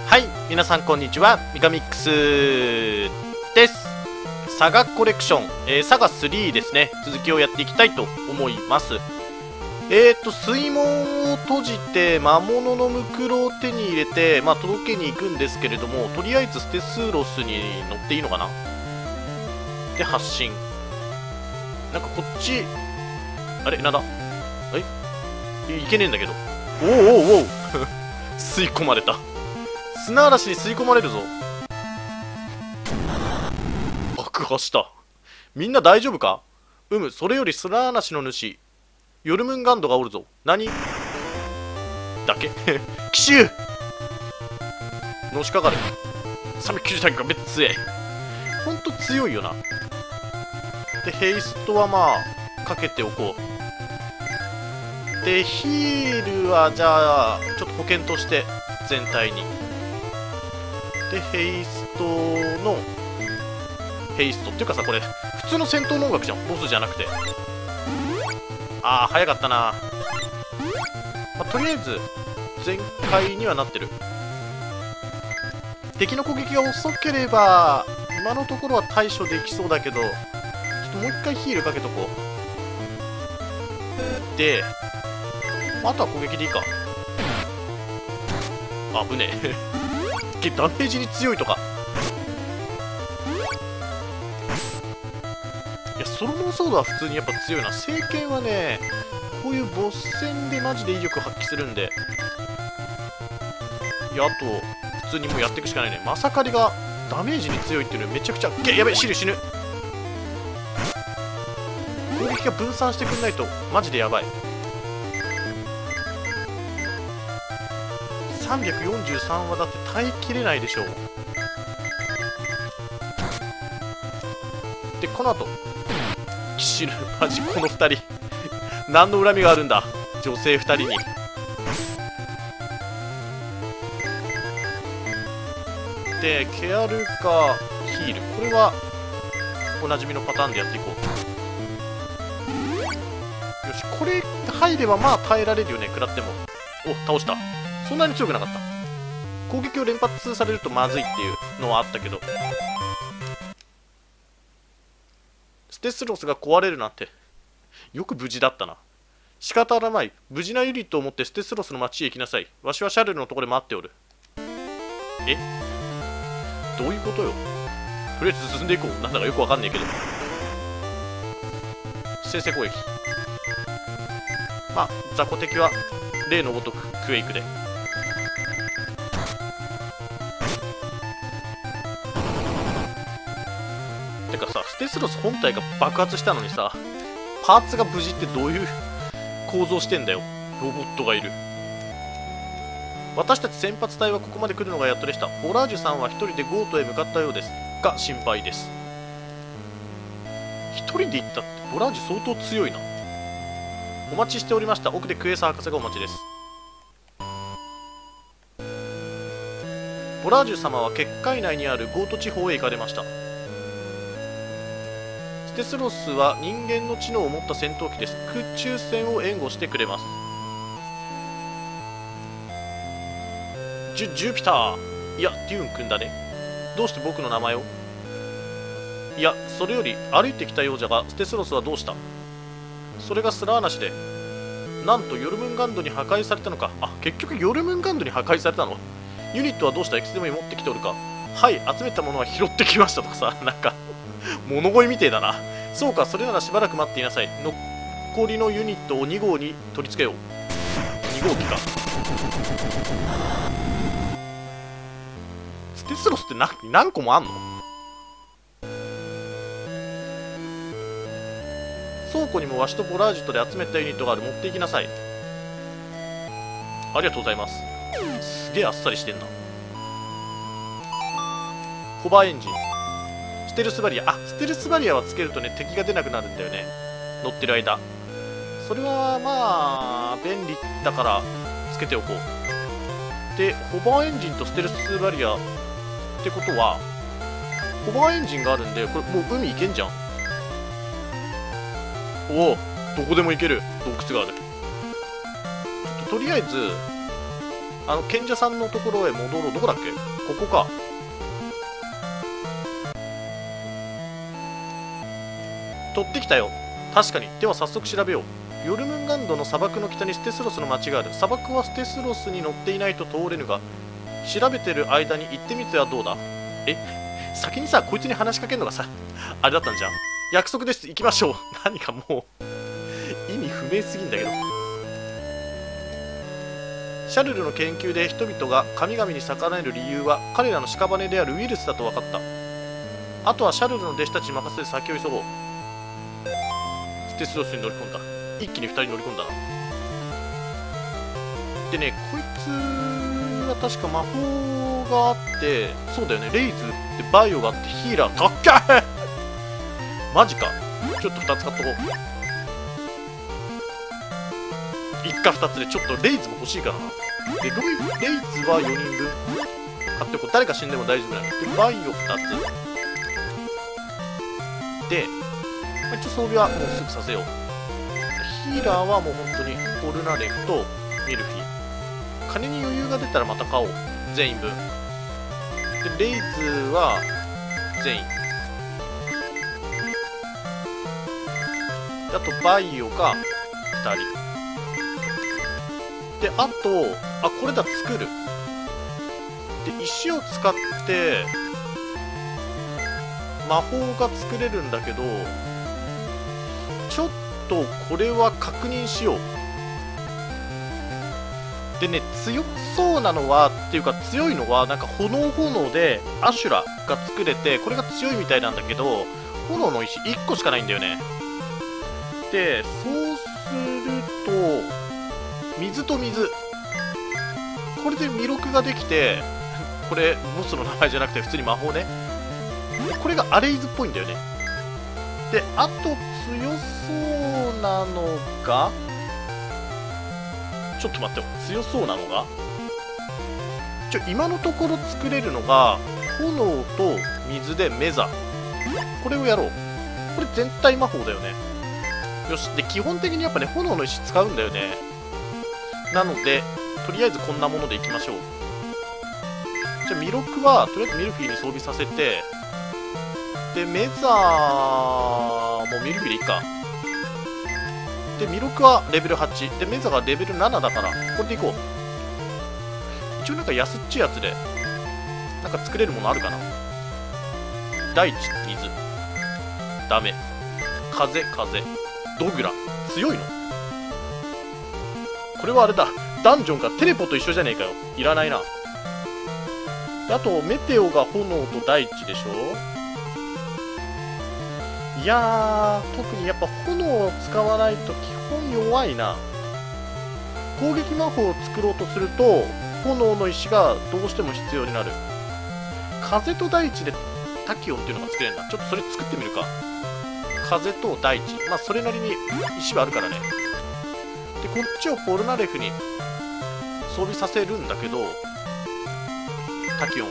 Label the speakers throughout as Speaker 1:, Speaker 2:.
Speaker 1: はい、皆さんこんにちは、ミカミックスです。サガコレクション、サガ3ですね。続きをやっていきたいと思います。水門を閉じて魔物のムクロを手に入れて、届けに行くんですけれども、とりあえずステスロスに乗っていいのかなで、発進。なんかこっち、あれなんだいけねえんだけど。おおおおお吸い込まれた。砂嵐に吸い込まれるぞ。爆破した。みんな大丈夫か？それより砂嵐の主ヨルムンガンドがおるぞ。何だけ奇襲のしかかる。390体がめっつえ。ほんと強いよな。でヘイストはかけておこう。でヒールはじゃあちょっと保険として全体に。でヘイストのヘイストっていうかさ、これ普通の戦闘の音楽じゃん、ボスじゃなくて。早かったな。とりあえず全開にはなってる。敵の攻撃が遅ければ今のところは対処できそうだけど、ちょっともう一回ヒールかけとこう。であとは攻撃でいいか。危ねえダメージに強いとか。いやソロモンソードは普通にやっぱ強いな。聖剣はね、こういうボス戦でマジで威力発揮するんで。いや、あと普通にもうやっていくしかないね。マサカリがダメージに強いっていうのめちゃくちゃやべえ、シル死ぬ。攻撃が分散してくんないとマジでやばい。343はだって耐えきれないでしょう。でこの後キシル、マジこの2人何の恨みがあるんだ、女性2人に。でケアルかヒール、これはおなじみのパターンでやっていこう。よし、これ入れば耐えられるよね、食らっても。お、倒した。そんなに強くなかった。攻撃を連発されるとまずいっていうのはあったけど、ステスロスが壊れるなんてよく無事だったな。仕方がない。無事なユニットを持ってステスロスの町へ行きなさい。わしはシャルルのところで待っておる。どういうことよ。とりあえず進んでいこう。なんだかよくわかんねえけど。先制攻撃。雑魚敵は例のごとくクエイクで。てかさ、ステスロス本体が爆発したのにさ、パーツが無事ってどういう構造してんだよ。ロボットがいる。私たち先発隊はここまで来るのがやっとでした。ボラージュさんは一人でゴートへ向かったようですが心配です。一人で行ったってボラージュ相当強いな。お待ちしておりました。奥でクエーサー博士がお待ちです。ボラージュ様は結界内にあるゴート地方へ行かれました。ステスロスは人間の知能を持った戦闘機です。空中戦を援護してくれます。ジュピター、いやデューン君だね。どうして僕の名前を？いや、それより歩いてきたようじゃが、ステスロスはどうした？それがスラーナシで、なんとヨルムンガンドに破壊されたのか。結局ヨルムンガンドに破壊されたの。ユニットはどうした？いつでも持ってきておるか？はい、集めたものは拾ってきましたとかさ、なんか物乞いみてえだな。そうか、それならしばらく待っていなさい。残りのユニットを2号に取り付けよう。2号機か。ステスロスって何個もあんの？倉庫にもわしとボラージュとで集めたユニットがある。持っていきなさい。ありがとうございます。すげえあっさりしてんな。ホバーエンジン、ステルスバリア。ステルスバリアはつけるとね、敵が出なくなるんだよね、乗ってる間。それは便利だからつけておこう。でホバーエンジンとステルスバリアってことは、ホバーエンジンがあるんで、これもう海行けんじゃん。おお、どこでも行ける。洞窟がある。とりあえず賢者さんのところへ戻ろう。どこだっけ？ここか。取ってきたよ。確かに。では早速調べよう。ヨルムンガンドの砂漠の北にステスロスの町がある。砂漠はステスロスに乗っていないと通れぬが、調べてる間に行ってみてはどうだ？先にさ、こいつに話しかけるのがさ、あれだったんじゃん。約束です。行きましょう。何かもう、意味不明すぎんだけど。シャルルの研究で人々が神々に逆らえる理由は彼らの屍であるウイルスだと分かった。あとはシャルルの弟子たちに任せて先を急ごう。ステスロスに乗り込んだ。一気に2人乗り込んだな。でね、こいつには確か魔法があって、そうだよね、レイズってバイオがあってヒーラー、たっけーマジか。ちょっと2つ買っとこう。1か2つでちょっとレイズも欲しいからな。で、レイズは4人分買っておこう。誰か死んでも大丈夫なんで。で、バイオ2つ。で、一応装備はもうすぐさせよう。ヒーラーはもう本当にポルナレフとミルフィ。金に余裕が出たらまた買おう。全員分。で、レイズは全員。であとバイオが2人。で、あと、これだ、作る。で、石を使って、魔法が作れるんだけど、ちょっとこれは確認しよう。でね、強そうなのは、っていうか強いのは、なんか炎でアシュラが作れて、これが強いみたいなんだけど、炎の石1個しかないんだよね。で、そうすると、水と水。これで弥勒ができて、これ、ボスの名前じゃなくて普通に魔法ね。これがアレイズっぽいんだよね。で、あと強そうなのが、ちょっと待ってよ。強そうなのが今のところ作れるのが、炎と水でメザ。これをやろう。これ全体魔法だよね。よし。で、基本的にやっぱね、炎の石使うんだよね。なので、とりあえずこんなものでいきましょう。じゃあ、弥勒は、とりあえずミルフィーに装備させて、で、メザもミルフィーでいいか。で、弥勒はレベル8。で、メザがレベル7だから、これでいこう。一応なんか安っちいやつで、なんか作れるものあるかな。大地、水。ダメ。風。ドグラ。強いの？これはあれだ。ダンジョンか。テレポと一緒じゃねえかよ。いらないな。で、あと、メテオが炎と大地でしょ？いやー、特にやっぱ炎を使わないと基本弱いな。攻撃魔法を作ろうとすると、炎の石がどうしても必要になる。風と大地でタキオンっていうのが作れるんだ。ちょっとそれ作ってみるか。風と大地。まあ、それなりに石はあるからね。で、こっちをポルナレフに装備させるんだけど、タキオン。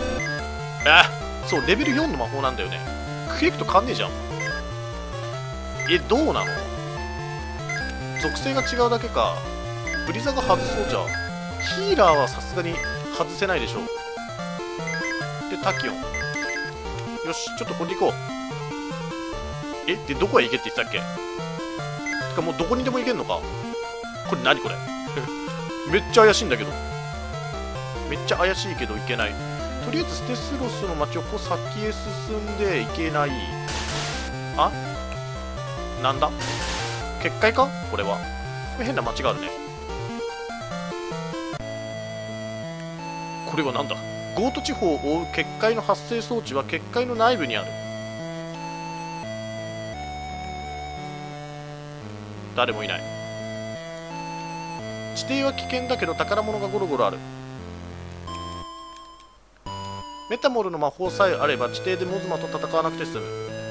Speaker 1: そう、レベル4の魔法なんだよね。クリックと変わんねえじゃん。どうなの？属性が違うだけか。ブリザが外そうじゃん。ヒーラーはさすがに外せないでしょ。で、タキオン。よし、ちょっとこれでいこう。で、どこへ行けって言ってたっけ？てか、もうどこにでも行けんのか？これ何これめっちゃ怪しいんだけど。めっちゃ怪しいけど行けない。とりあえずステスロスの街をこう先へ進んで行けない。なんだ？結界か？これは。これ変な街があるね。これはなんだ？ゴート地方を覆う結界の発生装置は結界の内部にある。誰もいない。地底は危険だけど宝物がゴロゴロある。メタモルの魔法さえあれば地底でモズマと戦わなくて済む。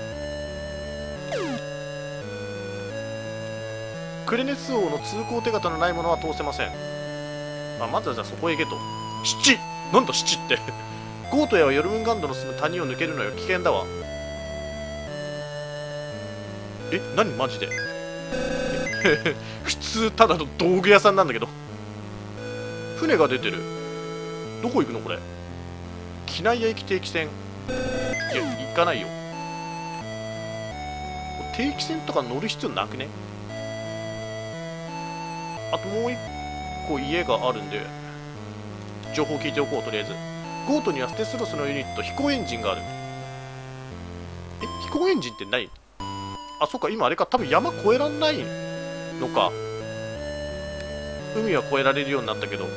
Speaker 1: クレネス王の通行手形のないものは通せません。まずはじゃあそこへ行けと。七！なんだ七ってゴートやはヨルムンガンドの住む谷を抜けるのよ。危険だわ。何マジで普通ただの道具屋さんなんだけど船が出てる。どこ行くのこれ。機内屋駅定期船。いや、行かないよ。定期船とか乗る必要なくね。あともう一個家があるんで、情報聞いておこう。とりあえずゴートにはステスロスのユニット、飛行エンジンがある。飛行エンジンって何？あ、そっか、今あれか、多分山越えらんないのか。海は越えられるようになったけど。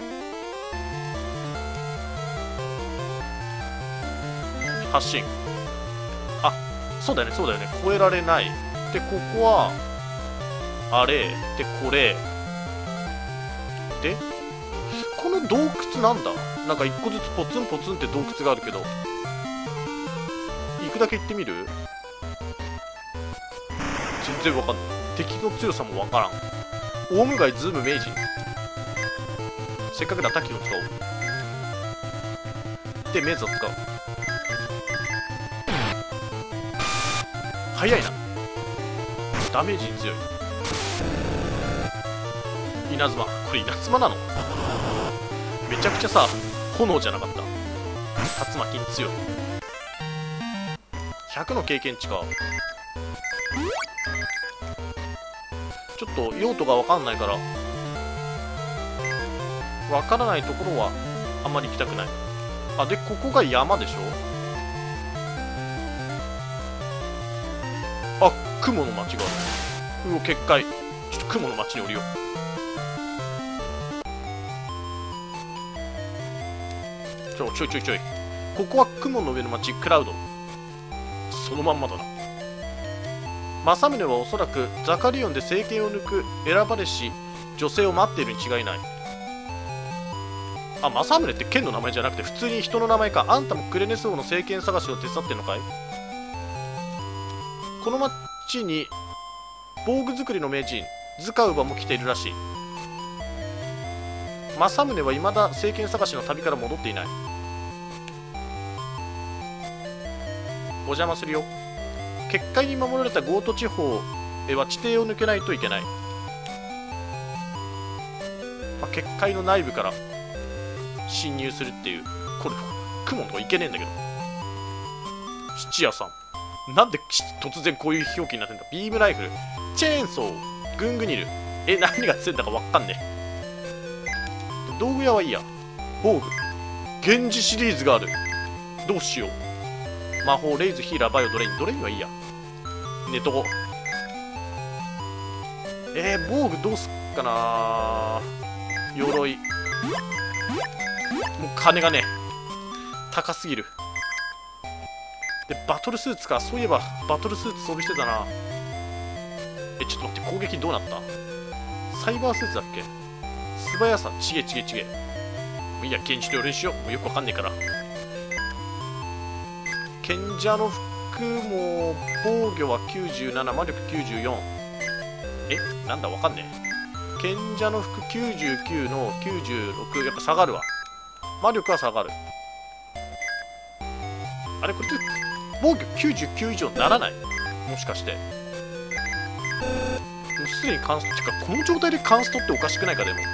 Speaker 1: 発進。あ、そうだよね、そうだよね、越えられない。で、ここはあれで、これで、この洞窟なんだ。なんか一個ずつポツンポツンって洞窟があるけど、行くだけ行ってみる？全然わかんない。敵の強さもわからん。オウムガイズーム名人。せっかくだタキを使おう。で、メズを使おう。早いな。ダメージに強い。稲妻。これ稲妻なの？めちゃくちゃさ、炎じゃなかった？竜巻に強い。100の経験値か。ちょっと用途が分かんないから、分からないところはあんまり行きたくない。あ、で、ここが山でしょ。あ、雲の町がある。うお、結界。ちょっと雲の町に降りよう。ちょい。ここは雲の上の町、クラウド。そのまんまだな。政宗はおそらくザカリオンで政権を抜く選ばれし女性を待っているに違いない。あ、政宗って剣の名前じゃなくて普通に人の名前か。あんたもクレネス王の政権探しを手伝ってんのかい？この町に防具作りの名人ズカウバも来ているらしい。政宗は未だ政権探しの旅から戻っていない。お邪魔するよ。結界に守られたゴート地方へは地底を抜けないといけない。結界の内部から侵入するっていう。これ雲のとこ行けねえんだけど。質屋さん、なんで突然こういう表記になってんだ。ビームライフル、チェーンソー、グングニル。何が強いんだか分かんねえ。道具屋はいいや。防具、源氏シリーズがある。どうしよう。魔法、レイズ、ヒーラー、バイオ、ドレイン。ドレインはいいや。寝とこ。防具どうすっかな。鎧。もう金がね、高すぎる。で、バトルスーツか。そういえば、バトルスーツ装備してたな。ちょっと待って、攻撃どうなった？サイバースーツだっけ？素早さ、ちげ。もういいや、剣士と鎧にしよう。もうよくわかんねえから。賢者の服も防御は97、魔力94。なんだわかんねえ。賢者の服99の96、やっぱ下がるわ。魔力は下がる。あれこれって防御99以上ならない？もしかして。もうすでにカンストってか、この状態でカンストっておかしくないか。でも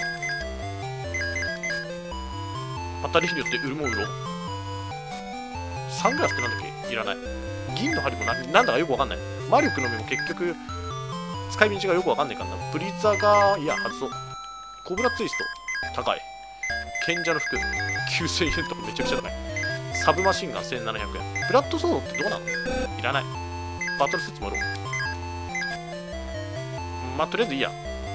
Speaker 1: 当たりによって売るもん売ろう。サングラスってなんだっけ？いらない。銀の針もなんだかよくわかんない。魔力の目も結局使い道がよくわかんないからな。ブリザが、いや、外そう。コブラツイスト、高い。賢者の服、9000円とかめちゃくちゃ高い。サブマシンガン1700円。ブラッドソードってどうなの？いらない。バトルスーツも売ろう。まあ、とりあえずいいや。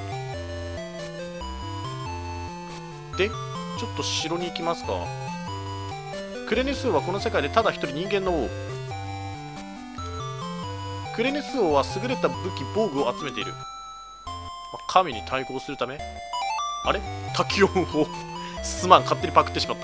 Speaker 1: で、ちょっと城に行きますか。クレネス王はこの世界でただ一人人間の王。クレネス王は優れた武器防具を集めている。神に対抗するため。あれ？タキオンをすまん、勝手にパクってしまった。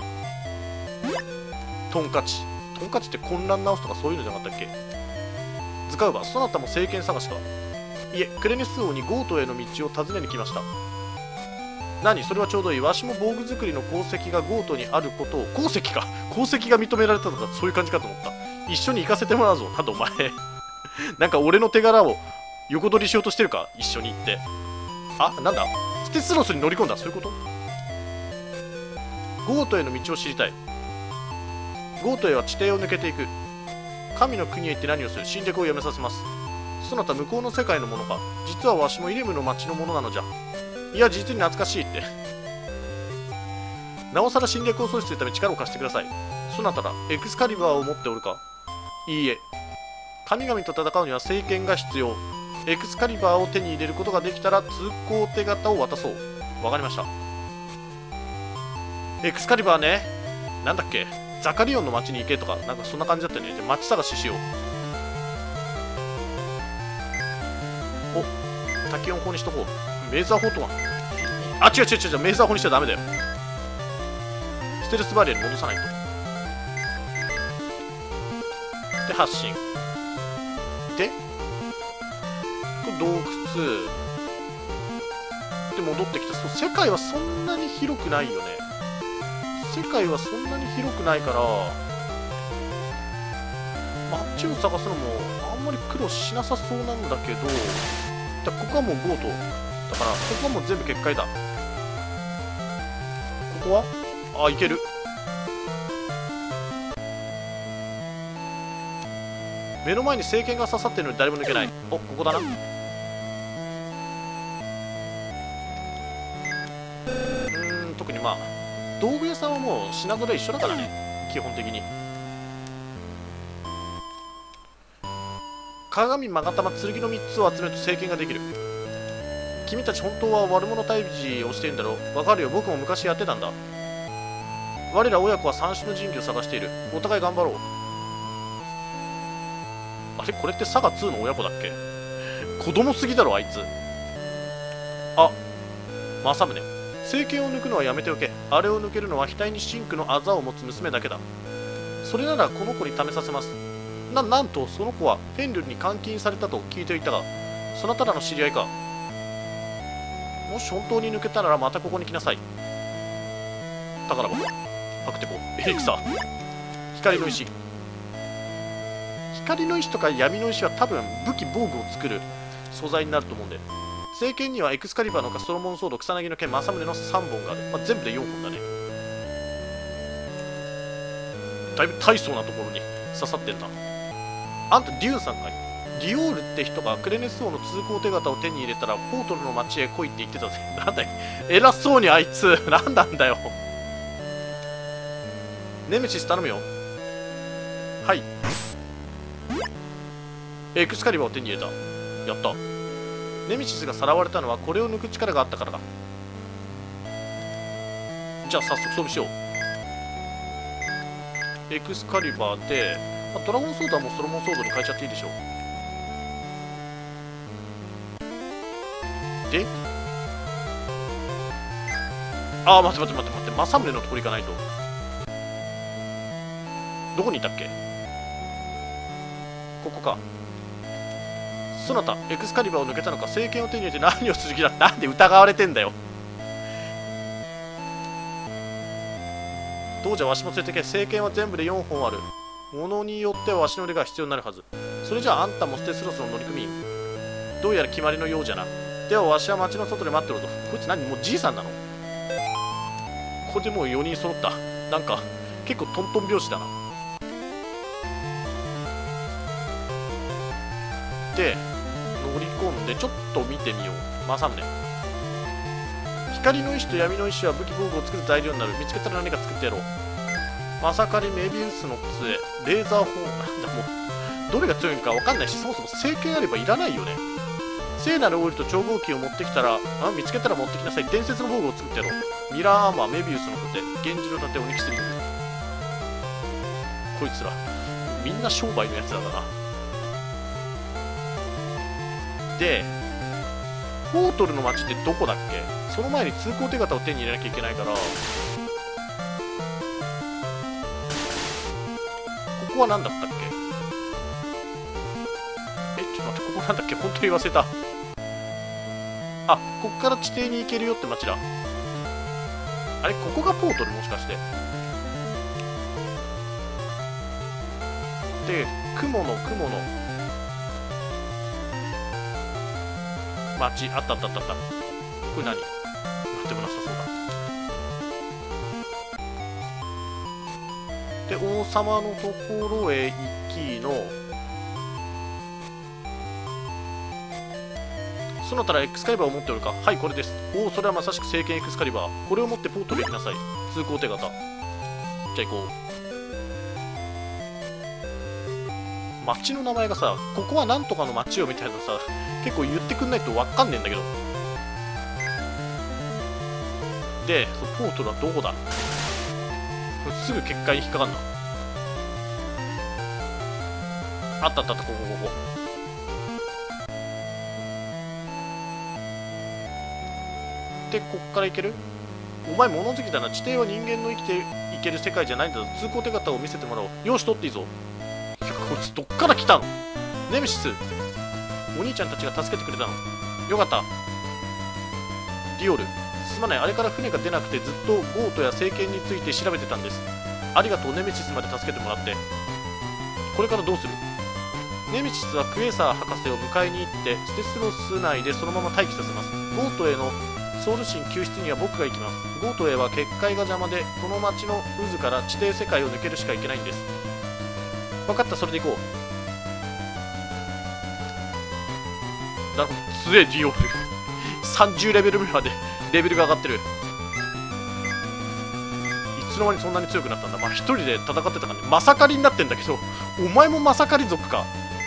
Speaker 1: トンカチって混乱直すとかそういうのじゃなかったっけ？ズカウバ、そなたも政権探しか？いえ、クレネス王にゴートへの道を尋ねに来ました。何？それはちょうどいい。わしも防具作りの功績がゴートにあることを。功績か。功績が認められたとかそういう感じかと思った。一緒に行かせてもらうぞ。なんだお前なんか俺の手柄を横取りしようとしてるか？一緒に行って。あ、なんだ？ ステスロスに乗り込んだ。そういうこと？ゴートへの道を知りたい。ゴートへは地底を抜けていく。神の国へ行って何をする？侵略をやめさせます。そなた向こうの世界のものか？実はわしもイレムの町のものなのじゃ。いや、実に懐かしいって。なおさら侵略を阻止するため力を貸してください。そなたらエクスカリバーを持っておるか？いいえ。神々と戦うには聖剣が必要。エクスカリバーを手に入れることができたら通行手形を渡そう。わかりました。エクスカリバーね。なんだっけ、ザカリオンの町に行けとか、なんかそんな感じだったよね。じゃあ町探ししよう。お、タキオン砲にしとこう。メーザー砲とは、あ、違う、メーザー砲にしちゃダメだよ。ステルスバリアに戻さないと。で、発進。で、洞窟で戻ってきた。そう、世界はそんなに広くないよね。世界はそんなに広くないから、街を探すのもあんまり苦労しなさそうなんだけど、ここはもうゴートだから、ここはもう全部結界だ。ここはあ、いける。目の前に聖剣が刺さってるのに誰も抜けない。お、ここだな。特にまあ道具屋さんはもう品揃え一緒だからね、基本的に。鏡、勾玉、剣の3つを集めると聖剣ができる。君たち本当は悪者退治をしているんだろう。わかるよ、僕も昔やってたんだ。我ら親子は三種の神器を探している。お互い頑張ろう。あれ、これってサガ2の親子だっけ？子供すぎだろあいつ。あ、政宗。聖剣を抜くのはやめておけ。あれを抜けるのは額に真紅のあざを持つ娘だけだ。それならこの子に試させます。なんとその子はフェンリルに監禁されたと聞いていたが、そなたらの知り合いか？もし本当に抜けたならまたここに来なさい。宝箱、パクテコ、エリクサ、光の石。光の石とか闇の石は多分武器防具を作る素材になると思うんで。聖剣にはエクスカリバーのほかソロモンソード、草薙の剣、政宗の3本がある。全部で4本だね。だいぶ大層なところに刺さってるな。あんたデューンさんかい？ディオールって人がクレネス王の通行手形を手に入れたらポートルの町へ来いって言ってたぜ。なんだよ、偉そうにあいつ。なんなんだよ。ネメシス頼むよ。はい。エクスカリバーを手に入れた。やった。ネメシスがさらわれたのはこれを抜く力があったからだ。じゃあ早速装備しよう。エクスカリバーで、ドラゴンソードはもうソロモンソードに変えちゃっていいでしょう。で、待って、政宗のところ行かないと。どこにいたっけ？ここか。そなた、エクスカリバーを抜けたのか？聖剣を手に入れて何をする気だ？なんで疑われてんだよ。どうじゃ、わしも連れてけ。聖剣は全部で4本ある。ものによってはわしの腕が必要になるはず。それじゃああんたもステスロスの乗組員。どうやら決まりのようじゃな。ではわしは町の外で待ってろと。こいつ何、もうじいさんなの？これでもう4人揃った。なんか結構トントン拍子だな。で乗り込んでちょっと見てみよう。政宗、光の石と闇の石は武器防具を作る材料になる。見つけたら何か作ってやろう。マサカリ、メビウスの杖、レーザー砲。なんだもうどれが強いのか分かんないし、そもそも聖剣あればいらないよね。聖なるオイルと超合金を持ってきたら、見つけたら持ってきなさい。伝説の防具を作ってやろう。ミラーアーマー、メビウスの盾、源氏の盾、オニキスリング。こいつらみんな商売のやつらだな。で、ポートルの町ってどこだっけ？その前に通行手形を手に入れなきゃいけないから、ここは何だったっけ？ちょっと待って、ここなんだっけ？本当に忘れた。こっから地底に行けるよって町だ。あれ、ここがポートルもしかして。で、雲の町、あった。これ何？ で王様のところへ行きのそなたらエクスカリバーを持っておるか。はい、これです。おお、それはまさしく聖剣エクスカリバー。これを持ってポートへ行きなさい。通行手形。じゃあ行こう。町の名前がさ、ここはなんとかの町よみたいなさ、結構言ってくんないとわかんねえんだけど。で、ポートルはどこだ。すぐ結界に引っかかんな。あったあったあった、ここ。で、こっから行ける？お前物好きだな。地底は人間の生きていける世界じゃないんだぞ。通行手形を見せてもらおう。よし、取っていいぞ。いや、こいつどっから来たの？ネメシス。お兄ちゃんたちが助けてくれたの。よかった。ディオル。すまない。あれから船が出なくてずっとゴートや聖剣について調べてたんです。ありがとう、ネメシスまで助けてもらって。これからどうする？ネメシスはクエーサー博士を迎えに行ってステスロス内でそのまま待機させます。ゴートへのソウル神救出には僕が行きます。ゴートへは結界が邪魔でこの町の渦から地底世界を抜けるしかいけないんです。分かった、それで行こう。なるほど、強えディオール30レベル目までレベルが上がってる。いつの間にそんなに強くなったんだ。まあ一人で戦ってたからね。マサカリになってんだけど、お前もマサカリ族か。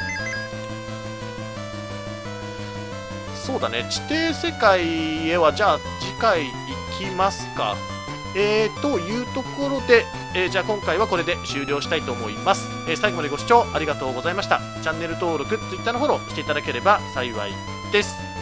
Speaker 1: そうだね、地底世界へはじゃあ次回行きますか。というところで、じゃあ今回はこれで終了したいと思います。最後までご視聴ありがとうございました。チャンネル登録、Twitter のフォローしていただければ幸いです。